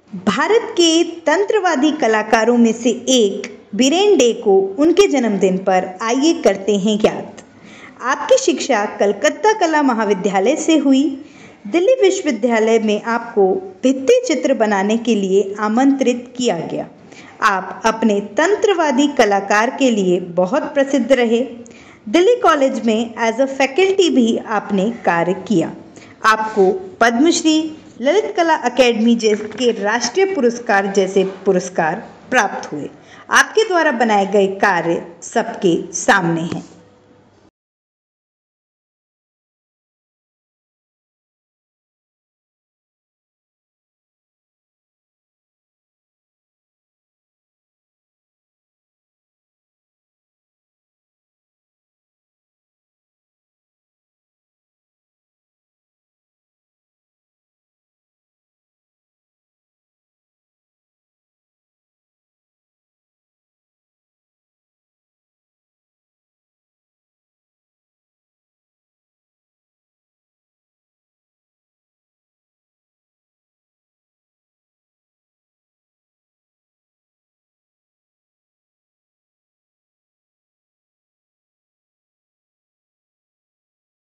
भारत के तंत्रवादी कलाकारों में से एक बीरेन डे को उनके जन्मदिन पर आइए करते हैं याद। आपकी शिक्षा कलकत्ता कला महाविद्यालय से हुई। दिल्ली विश्वविद्यालय में आपको भित्ति चित्र बनाने के लिए आमंत्रित किया गया। आप अपने तंत्रवादी कलाकार के लिए बहुत प्रसिद्ध रहे। दिल्ली कॉलेज में एज अ फैकल्टी भी आपने कार्य किया। आपको पद्मश्री, ललित कला अकेडमी के राष्ट्रीय पुरस्कार जैसे पुरस्कार प्राप्त हुए। आपके द्वारा बनाए गए कार्य सबके सामने हैं।